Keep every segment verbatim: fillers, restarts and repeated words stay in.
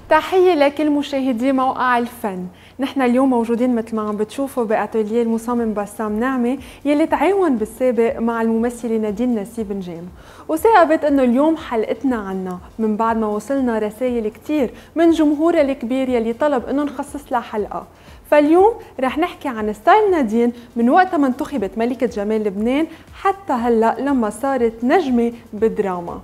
تحية لكل مشاهدي موقع الفن. نحن اليوم موجودين مثل ما عم بتشوفوا بأتوليه المصمم بسام نعمة يلي تعاون بالسابق مع الممثلة نادين نسيب نجيم، وثاقبت انه اليوم حلقتنا عنا من بعد ما وصلنا رسائل كتير من جمهورها الكبير يلي طلب انه نخصص لها حلقة. فاليوم رح نحكي عن ستايل نادين من وقتها ما انتخبت ملكة جمال لبنان حتى هلأ لما صارت نجمة بالدراما.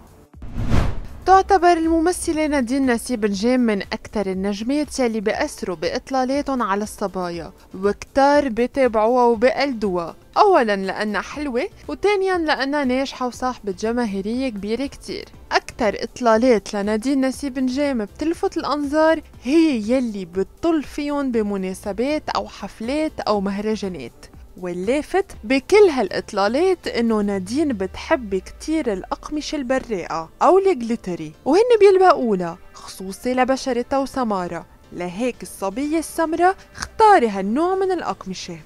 تعتبر الممثلة نادين نسيب نجيم من أكثر النجمات يلي بأثروا بإطلالاتهم على الصبايا، وكتار بتابعوها وبقلدوها، أولاً لأنها حلوة، وثانياً لأنها ناجحة وصاحبة جماهيرية كبيرة كتير. أكثر إطلالات لنادين نسيب نجيم بتلفت الأنظار هي يلي بتطل فيهم بمناسبات أو حفلات أو مهرجانات. واللافت بكل هالإطلالات إنه نادين بتحب كتير الأقمشة البراقة أو الجليتري، وهن بيلبقولها خصوصي لبشرتها وسمارة، لهيك الصبية السمراء اختاري هالنوع من الأقمشة.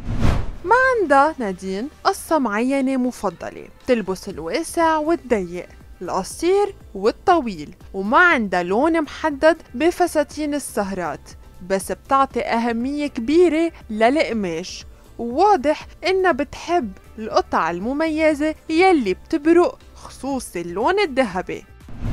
ما عندها نادين قصة معينة مفضلة، بتلبس الواسع والضيق، القصير والطويل، وما عندها لون محدد بفساتين السهرات، بس بتعطي أهمية كبيرة للقماش، وواضح إنها بتحب القطع المميزة يلي بتبرق خصوصي اللون الذهبي.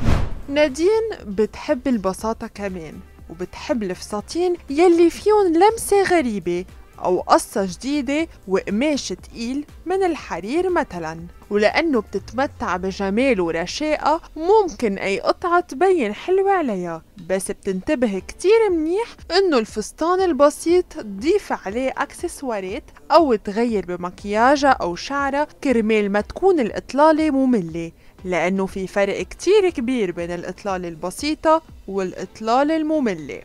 نادين بتحب البساطة كمان، وبتحب الفساتين يلي فيهم لمسة غريبة أو قصة جديدة وقماش تقيل من الحرير مثلاً، ولأنه بتتمتع بجمال ورشاقة ممكن أي قطعة تبين حلوة عليها، بس بتنتبه كتير منيح إنه الفستان البسيط تضيف عليه أكسسوارات أو تغير بمكياجها أو شعرها كرمال ما تكون الإطلالة مملة، لأنه في فرق كتير كبير بين الإطلالة البسيطة والإطلالة المملة.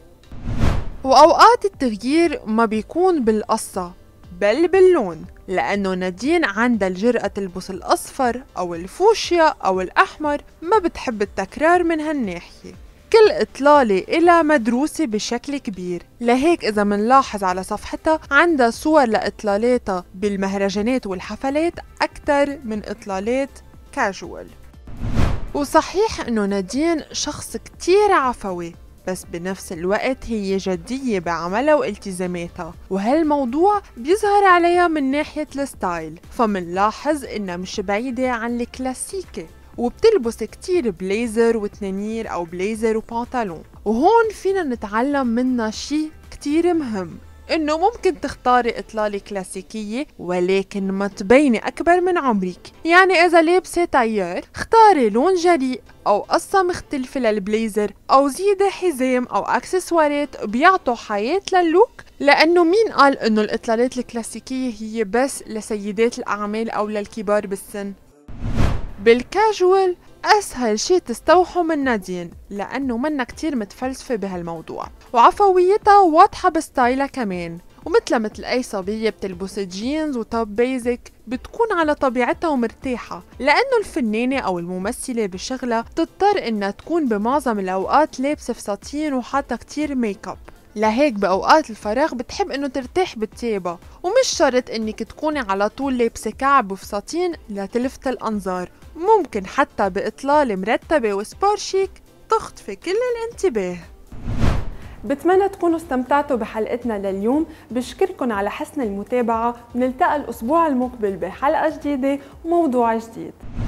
وأوقات التغيير ما بيكون بالقصة بل باللون، لأنه نادين عندها الجرأة تلبس الأصفر أو الفوشيا أو الأحمر، ما بتحب التكرار من هالناحية. كل إطلالة إلها مدروسة بشكل كبير، لهيك إذا منلاحظ على صفحتها عندها صور لإطلالاتها بالمهرجانات والحفلات أكتر من إطلالات كاجوال. وصحيح إنه نادين شخص كتير عفوي، بس بنفس الوقت هي جدية بعملها والتزاماتها، وهالموضوع بيظهر عليها من ناحية الستايل، فمنلاحظ إنها مش بعيدة عن الكلاسيكي، وبتلبس كتير بليزر وتنانير أو بليزر وبنطلون. وهون فينا نتعلم منها شي كتير مهم، إنه ممكن تختاري إطلالة كلاسيكية ولكن ما تبيني أكبر من عمرك، يعني إذا لابسة تاير اختاري لون جريء أو قصة مختلفة للبليزر، أو زيدي حزام أو أكسسوارات بيعطوا حياة لللوك، لأنه مين قال إنه الإطلالات الكلاسيكية هي بس لسيدات الأعمال أو للكبار بالسن؟ بالكاجوال أسهل شي تستوحوا من نادين، لأنه منا كتير متفلسفة بهالموضوع، وعفويتها واضحة بستايلها كمان، ومثل مثل أي صبية بتلبس جينز وتوب بيزك بتكون على طبيعتها ومرتاحة، لأنه الفنانة أو الممثلة بشغلها بتضطر إنها تكون بمعظم الأوقات لابسة فساتين وحاطة كتير ميك اب، لهيك بأوقات الفراغ بتحب إنه ترتاح بتيابها، ومش شرط إنك تكوني على طول لابسة كعب وفساتين لتلفت الأنظار، ممكن حتى بإطلالة مرتبة وسبور شيك تخطفي كل الانتباه. بتمنى تكونوا استمتعتوا بحلقتنا لليوم، بشكركن على حسن المتابعة، بنلتقى الأسبوع المقبل بحلقة جديدة وموضوع جديد.